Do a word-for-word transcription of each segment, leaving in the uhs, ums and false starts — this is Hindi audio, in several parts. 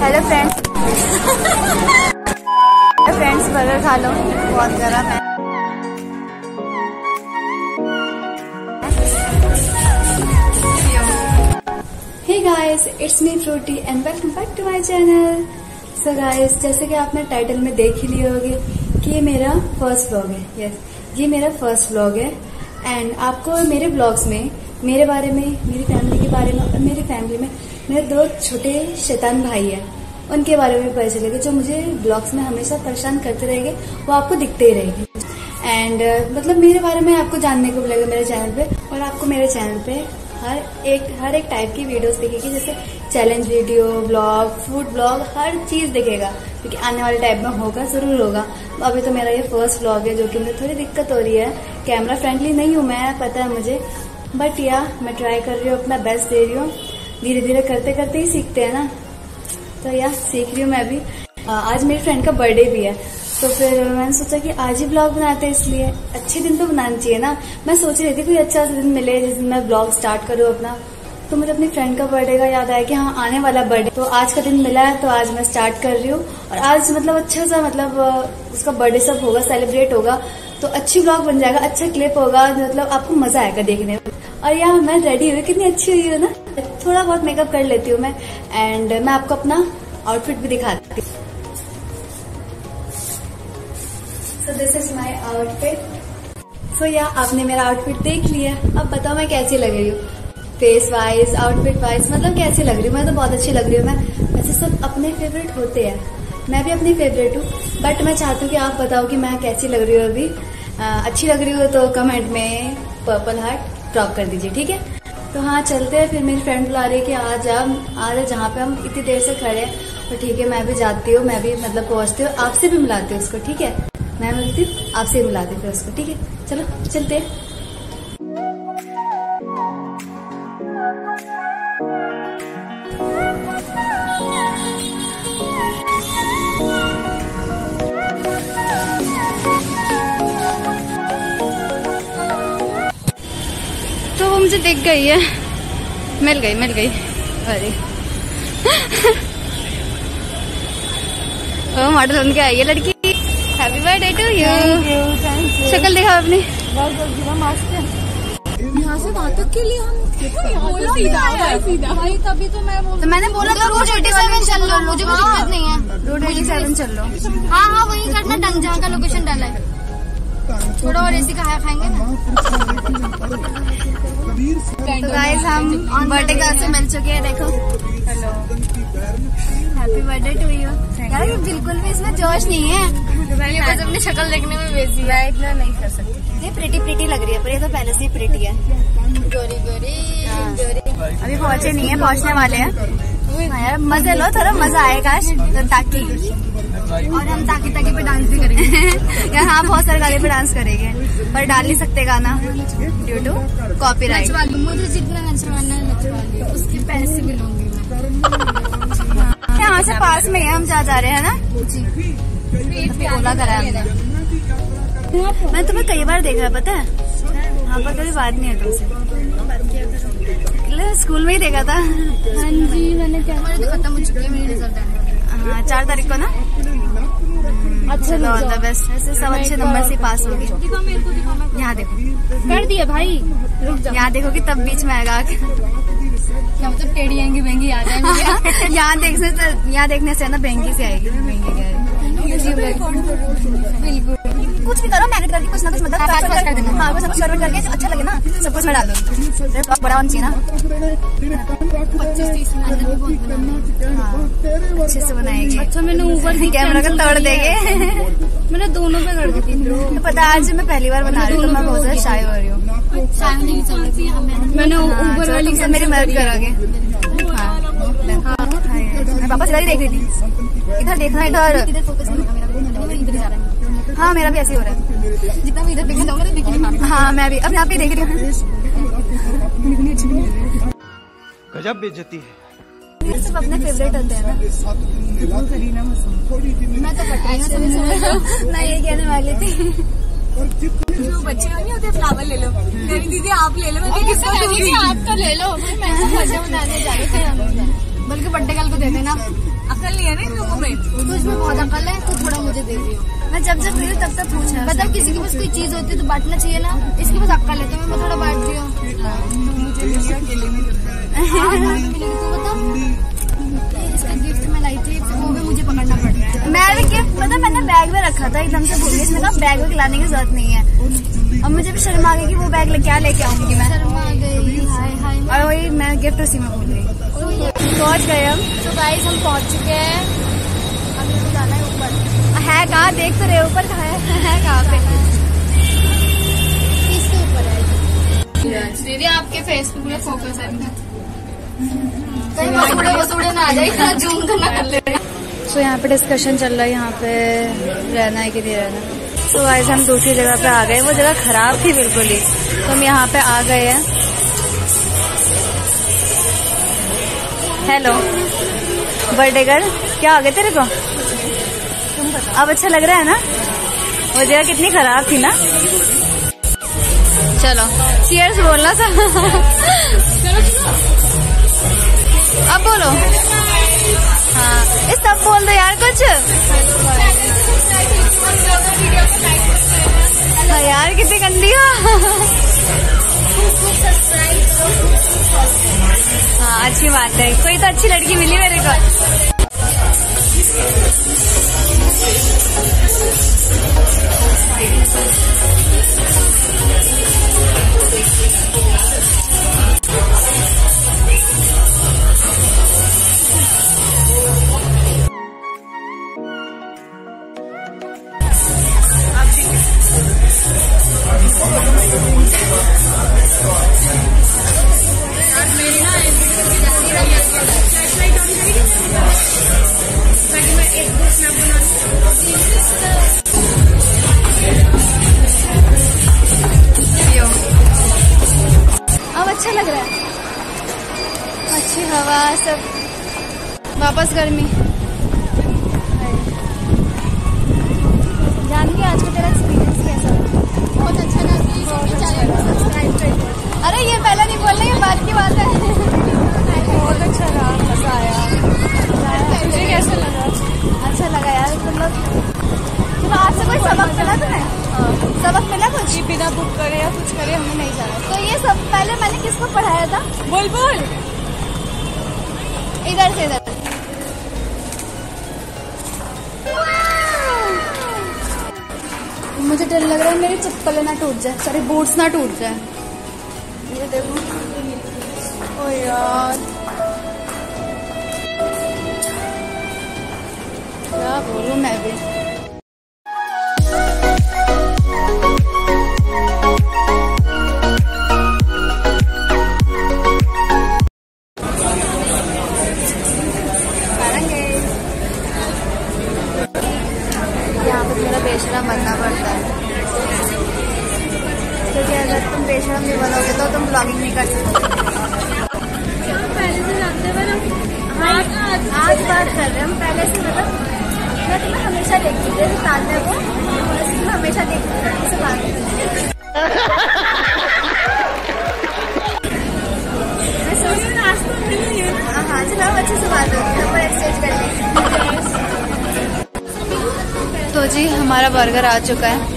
हेलो फ्रेंड्स फ्रेंड्स बर्गर खा लो, बहुत गर्म है। Hey guys, it's me Frooti and welcome back to my channel. So guys, जैसे कि आपने टाइटल में देख ही लिए होगे कि ये मेरा फर्स्ट व्लॉग है। यस, ये मेरा फर्स्ट व्लॉग है एंड आपको मेरे व्लॉग्स में मेरे बारे में, मेरी फैमिली के बारे में और मेरी फैमिली में मेरे दो छोटे शैतान भाई हैं, उनके बारे में पता चलेगा जो मुझे ब्लॉग्स में हमेशा परेशान करते रहेंगे, वो आपको दिखते ही रहेंगे। एंड uh, मतलब मेरे बारे में आपको जानने को मिलेगा मेरे चैनल पे, और आपको मेरे चैनल पे हर एक हर एक टाइप की वीडियोस दिखेगी, जैसे challenge video, vlog, food vlog, हर चीज दिखेगा, क्योंकि आने वाले टाइप में होगा, जरूर होगा। अभी तो मेरा ये फर्स्ट ब्लॉग है, जो कि मुझे थोड़ी दिक्कत हो रही है, कैमरा फ्रेंडली नहीं हूँ मैं, पता है मुझे, बट या मैं ट्राई कर रही हूँ, अपना बेस्ट दे रही हूँ। धीरे धीरे करते करते ही सीखते हैं ना, तो या सीख रही हूँ मैं भी। आज मेरी फ्रेंड का बर्थडे भी है, तो फिर मैंने सोचा कि आज ही ब्लॉग बनाते हैं, इसलिए अच्छे दिन तो बनाना चाहिए ना। मैं सोच रही थी कोई अच्छा दिन मिले जिस दिन मैं ब्लॉग स्टार्ट करूँ अपना, तो मुझे अपनी फ्रेंड का बर्थडे का याद आया कि हाँ आने वाला बर्थडे, तो आज का दिन मिला है, तो आज मैं स्टार्ट कर रही हूँ। और आज मतलब अच्छा सा मतलब उसका बर्थडे सब होगा, सेलिब्रेट होगा, तो अच्छी ब्लॉग बन जाएगा, अच्छा क्लिप होगा, मतलब आपको मजा आएगा देखने में। और यार मैं रेडी हुई, कितनी अच्छी हुई है ना, थोड़ा बहुत मेकअप कर लेती हूँ मैं, एंड मैं आपको अपना आउटफिट भी दिखाती हूँ। So this is my outfit. So या आपने मेरा आउटफिट देख लिया, अब बताओ मैं कैसी लग रही हूँ, फेस वाइज, आउटफिट वाइज, मतलब कैसी लग रही हूँ। मैं तो बहुत अच्छी लग रही हूँ। मैं वैसे सब अपने फेवरेट होते हैं, मैं भी अपनी फेवरेट हूँ, बट मैं चाहती हूँ कि आप बताओ कि मैं कैसी लग रही हूँ अभी। आ, अच्छी लग रही हो तो कमेंट में पर्पल हार्ट ड्रॉप कर दीजिए, ठीक है। तो हाँ चलते हैं, फिर मेरी फ्रेंड बुला रही है कि आज आप आज जहाँ पे हम इतनी देर से खड़े हैं, तो ठीक है मैं भी जाती हूँ, मैं भी मतलब पहुँचती हूँ, आपसे भी मिलाती हूँ उसको, ठीक है। मैं मिलती हूँ, आपसे मिलाती हूँ फिर उसको, ठीक है। चलो चलते हैं। तो वो मुझे दिख गई है, मिल गई मिल गई अरे ओ मॉडल बन के आई है लड़की। Happy birthday to you. शक्ल दिखाओ अपनी। यहाँ से वहाँ तक के लिए हम सीधा सीधा भाई, तभी तो मैं बोल, तो मैंने बोला तो रोड एटी सेवन चल लो, मुझे कोई दिक्कत नहीं है, रोड एटी सेवन चल लो। हाँ हाँ वही करना, डंग जहाँ का लोकेशन डाला है, थोड़ा और ऐसी का खाएंगे ना। तो गाइस हम बर्थडे गर्ल से मिल चुके हैं, देखो। Hello, happy birthday to you. यार बिल्कुल भी इसमें जोश नहीं है, ये बस अपनी शक्ल देखने में बेसी है, इतना नहीं कर सकती। ये प्रिटी प्रिटी लग रही है, पर ये तो पहले से ही प्रिटी है, गोरी गोरी गोरी। अभी पहुंचे नहीं है, पहुंचने वाले हैं। यार मजा लो, थोड़ा मजा आएगा ताकि, और हम ताकि ताकि पे डांस भी करेंगे। यार हाँ बहुत सारे गाने पे डांस करेंगे, पर डाल नहीं सकते गाना ड्यू टू कॉपीराइट। मुझे जितना नचवाना है नचवा लियो, उसके पैसे भी लूंगी मैं। यहाँ से पास में है, हम जहाँ जा रहे हैं ना जी, ओला करा है हमने। मैं तुम्हें कई बार देखा है, पता है, यहाँ पर कभी बात नहीं है तुमसे, स्कूल में ही देखा था। हाँ जी, मैंने क्या खत्म हो चुकी है मेरी रिजल्ट है। हाँ चार तारीख को ना। अच्छा ऑल द बेस्ट। वैसे सब अच्छे नंबर से पास होगी। यहाँ देखो कर दिया भाई, यहाँ देखो कि तब बीच में आएगा, क्या मतलब टेढ़ी आएंगी बेंगी आ जाएंगी। यहाँ देखने से यहाँ देखने से ना बेंगी से आएगी, बेंगी क्या बिल्कुल। कुछ भी करो, मेहनत करके कुछ ना कुछ मतलब कर देना। हाँ कुछ ना कुछ करके अच्छा लगे ना, सब कुछ में डाल दो, बड़ा होना चाहिए ना। पच्चीस तीस अच्छे से बनाएंगे। अच्छा मैंने ऊपर कैमरा का तोड़ देंगे। मैंने दोनों पे कर दी थी। तो पता आज मैं पहली बार बना रही हूँ, तो मैं बहुत ज्यादा शाय हो रही हूँ। मैंने ऊपर वाली से मेरी मदद करोगे। हाँ मैं पापा से देख रही थी, इधर देखना, इधर इधर जा रहा है। हाँ मेरा भी ऐसे ही हो रहा है, जितना भी इधर देखने जाऊंगा तो दिखी नहीं। हाँ मैं भी अपने आप ही देख रही हूँ। गजब बेइज्जती है। सब अपने फेवरेट होते हैं ना। मैं तो पता मैं ये कहने वाली थी, जो बच्चे नहीं होते फ्लावर ले लो, मेरी दीदी आप ले लो, मैं किसको दूंगी, आप तो ले लो। मैं तो मजा मनाने जा रहे थे, बल्कि बर्थडे गर्ल को दे देना। अकल है ना इन लोगों में। तुझमें बहुत अकल है, तू थोड़ा मुझे दे दियो। मैं जब जब मिली तब तक पूछा। मतलब किसी के पास कोई चीज होती है तो बांटना चाहिए ना, इसके पास अक्ल है तो मैं थोड़ा बांट दियो। तू बता, इसका गिफ्ट मैं लाई थी, वो भी मुझे पकड़ना पड़ रहा है। मैं भी गिफ्ट पता मैंने बैग में रखा था, एकदम से भूल गई। इसने कहा बैग में लाने की जरूरत नहीं है। अब मुझे भी शर्म आ गई कि वो बैग क्या लेके आऊंगी मैं। शर्म आ गई, हाय हाय। और वही मैं गिफ्ट उसी में भूल गई। पहुंच गए हम। तो गाइस हम पहुंच चुके हैं, अभी तो जाना है ऊपर। है कहाँ, देख तो रहे ऊपर कहाँ है, है कहाँ पे? किसके ऊपर है दीदी? आपके फेस पे पूरा फोकस है, कहीं वसूड़े वसूड़े ना आ जाए, इतना जूम करना कर ले। सो यहाँ पे डिस्कशन चल रहा है, यहाँ पे रहना है कि नहीं रहना। सो गाइस हम दूसरी जगह पे आ गए, वो जगह खराब थी बिल्कुल ही, तो हम यहाँ पे आ गए हैं। हेलो बर्थडे गर्ल, क्या हो गया तेरे को? अब अच्छा लग रहा है ना? वो जगह कितनी खराब थी ना। चलो चीयर्स बोलना सा। अब बोलो। हाँ इस सब बोल दो यार कुछ। हाँ यार कितनी गंदी हो। हाँ अच्छी बात है, कोई तो अच्छी लड़की मिली मेरे को। अब अच्छा लग रहा है, अच्छी हवा सब, वापस गर्मी। जानकी आज का तेरा एक्सपीरियंस कैसा? बहुत अच्छा लगा। सब्सक्राइब कर दो। अरे ये पहले नहीं बोल रही, ये बात की बात है। बहुत अच्छा रहा, मजा आया। तुझे कैसा लगा? अच्छा लगा यार। तुम लोग आज से कोई सबक मिला तुम्हें? सबक मिला कुछ? बिना बुक करे या कुछ करे हमें नहीं जाना। तो ये सब पहले मैंने किसको पढ़ाया था? बोल बोल। इधर से इधर। मुझे डर लग रहा है मेरी चप्पल ना टूट जाए, सॉरी बूट्स ना टूट जाए। ये देखो। ओ यार क्या बोलूं मैं भी। यहाँ पे थोड़ा बेशरम बनना पड़ता है, क्योंकि अगर तुम बेशरम नहीं बनोगे तो तुम ब्लॉगिंग नहीं कर सकते। पहले से जानते हैं ना, आज आज बात कर रहे हैं हम पहले से। मतलब मैं तुम्हें हमेशा देखती थी, जैसे तान्या को मैं हमेशा देखती थी, इसे बात मैं सोच रही हूँ आज तो मिल रही है ना। हाँ चलो अच्छे से बात होती है, पर एक्सचेंज कर लेंगे। तो जी हमारा बर्गर आ चुका है।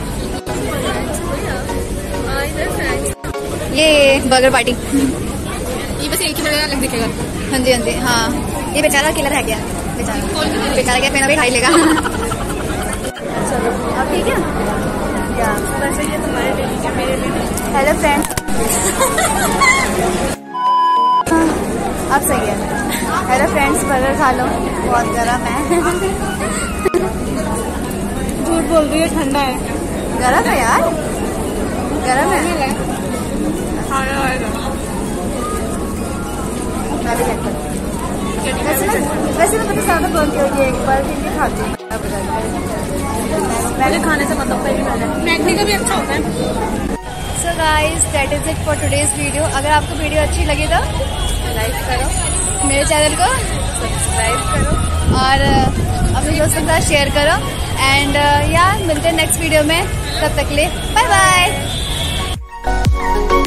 ये बर्गर पार्टी, ये बस एक ही बर्गर अलग दिखेगा। हाँ जी हाँ जी हाँ। ये बेचारा किलर है क्या? बेचारा बेचारा क्या पेना भी खाई लेगा। चलो अब ठीक है क्या? वैसे ये तुम्हारे लिए क्या मेरे लिए? Hello friend. अब सही है। हेलो फ्रेंड्स, बर्गर खा लो, बहुत गर्म है। झूठ बोल रही है, ठंडा है। गर्म है यार, गर्म है। वैसे मैं पता ज्यादा बोलती हूँ, एक बार फिर भी खाती हूँ। पहले खाने से मतलब पहले खाना मैगनी का भी अच्छा होता है। So guys that is it for today's video. अगर आपको वीडियो अच्छी लगी तो लाइक करो, मेरे चैनल को सब्सक्राइब करो और अपने दोस्तों के साथ शेयर करो। एंड या मिलते हैं नेक्स्ट वीडियो में, तब तक के लिए बाय बाय।